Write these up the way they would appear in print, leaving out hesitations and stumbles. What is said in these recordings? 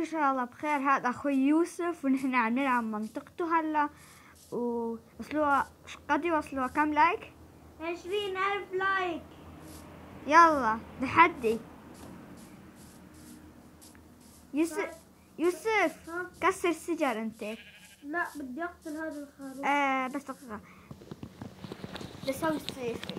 ان شاء الله بخير. هذا اخوي يوسف ونحن عم نلعب منطقته هلا. وصلوا قد يوصلوا كم لايك؟ 20,000 لايك. يلا تحدي. يوسف ها؟ كسر السجر انت. لا بدي اقتل هذا الخروف. بس دقيقة بسوي السيفي.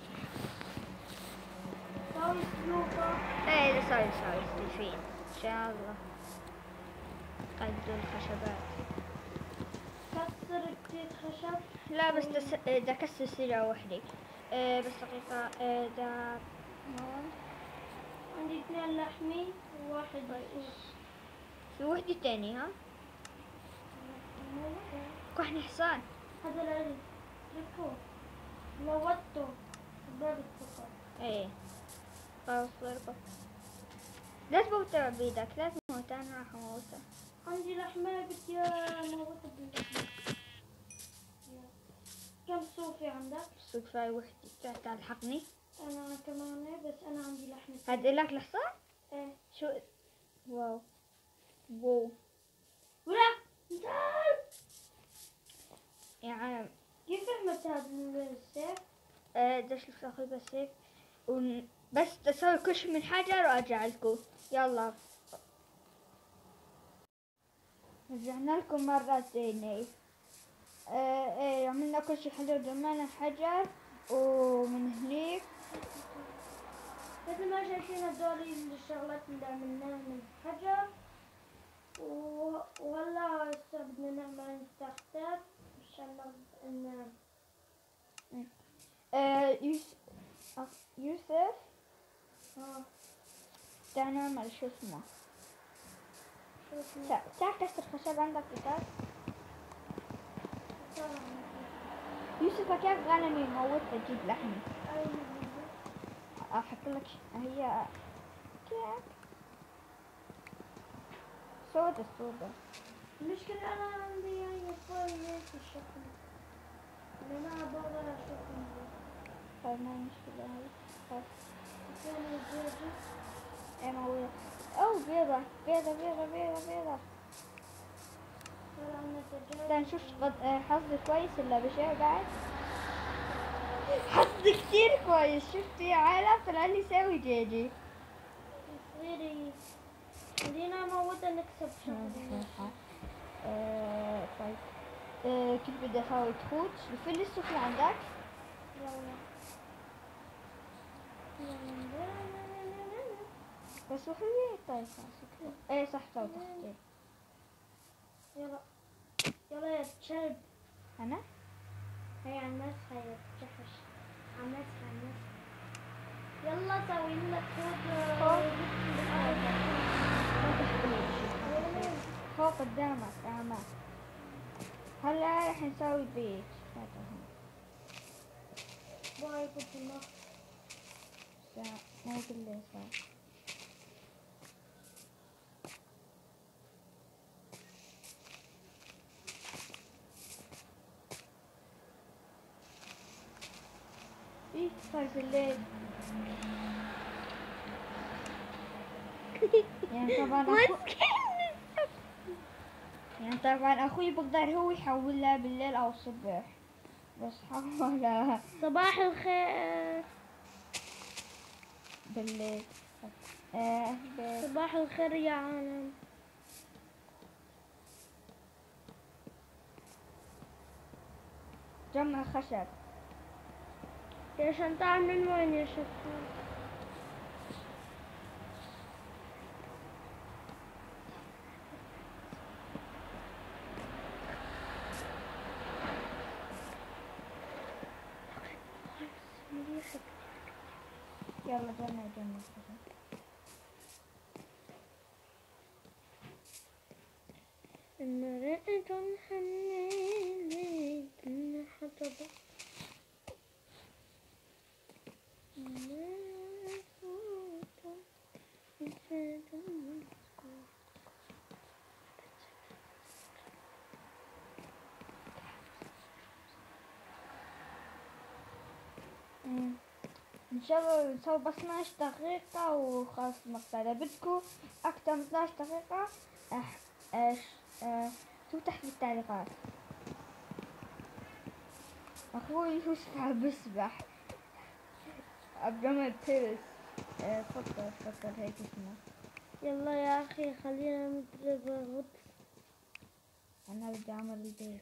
سوي سلوكه. ايه بسوي السيفين ان شاء الله. قدوا الخشبات. كسر كتير خشب. لا بس دا كسر سجرة وحدي. بس دقيقة. دا هون عندي 2 لحمي وواحد في وحدة تاني. ها كحني حصان. هذا العلي اتركوه. موته باب الثقة. ايه خلاص ضربة. لا تموتها بيدك، لا تموتها، انا راح اموتها. عندي لحمة بدي موته باللحمة. كم صوفي عندك؟ صدفة وحدة. تعال الحقني. انا كمان بس انا عندي لحمة. هاد لك الحصان؟ ايه شو واو ولا تعال. يا عالم. كيف فهمت هذا السيف؟ بدي اشوف اخوي بس هيك بس تسوي كل شي من حجر وارجع لكم. يلا رجعنا لكم مرة ثانية. ايه عملنا كل شي حلو. جمعنا حجر ومن هنيك مثل ما شايفين هدول الشغلات اللي عملناها من الحجر. وهلا هسه بدنا نعمل ستارتر عشان ان يوسف تعال نعمل شو اسمه. تعال كسر خشب. عندك كتاب؟ يوسف كيف غنمي يموتها تجيب لحمي؟ احط لك هي كيف صوت الصوبة. المشكلة انا عندي يعني كويس الشكل اللي انا ابغى اشوف. طيب ما المشكلة هاي. بس فين الزوجي؟ ايه موجودة. اوه بيضة بيضة بيضة بيضة بيضة. صار عندنا سجاد. تنشوف حظي كويس ولا بشيء بعد؟ حظي كتير كويس. شفتي يا عالم طلع لي ساوي جيجي. صغيري خلينا موتها نكسب شغل. طيب كيف بدي اسوي تخوت؟ الفل السفلى عندك؟ بس وحدي. طيب خلاص. ايه صح صوت اختي. يلا يلا يا كلب. انا؟ هي على المسحة يا جحش. على المسحة. يلا سوي لنا فوق قدامك اعمى. هلا راح نسوي بيت. باي كنت النار. مو بالليل صار. ايه صار في الليل. يعني طبعا اخوي بقدر هو يحولها بالليل او الصبح. بس حولها صباح الخير. بالليل. صباح الخير يا عالم. جمع خشب. يا شنطة من وين يا شنطة؟ يلا جمع خشب. رأيت الحنين إن حطب. ان شاء الله نسوي بس 12 دقيقة وخلاص المقطع. اذا بدكم أكثر من 12 دقيقة اكتبوا تحت بالتعليقات. أخوي يوسف عم بسبح عبد ترس. فكر هيك اسمه. يلا يا أخي خلينا نضرب غط. أنا بدي أعمل البيت.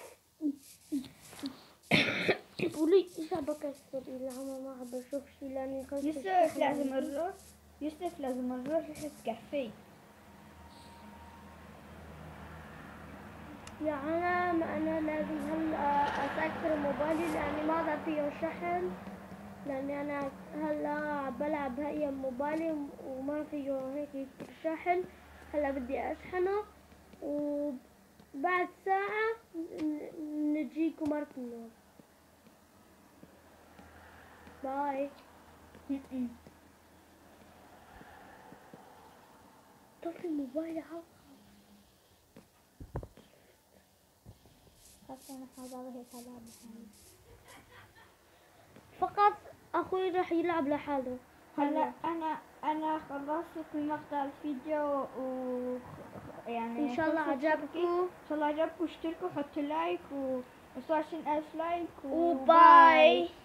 ولي إيش بكسر إذا أنا ما عم بشوف شي لأني خلص يوسف لازم نروح. يوسف لازم نروح نتكفي. يا عم أنا لازم هلا أسكر موبايلي لأني ما ضل فيه شحن، لأني أنا هلا بلعب هاي موبايلي وما فيه هيك شحن. هلا بدي أشحنه وبعد ساعة نجيكم مرة النوم. باي. طفي موبايلي عاوز. خلاص أنا حاضر هيك ألعب لحالي. فقط أخوي راح يلعب لحاله. هلا أنا خلصت كل مقطع الفيديو يعني إن شاء الله عجبكم. إن شاء الله عجبكم. اشتركوا حطوا لايك وصار 20,000 لايك وباي.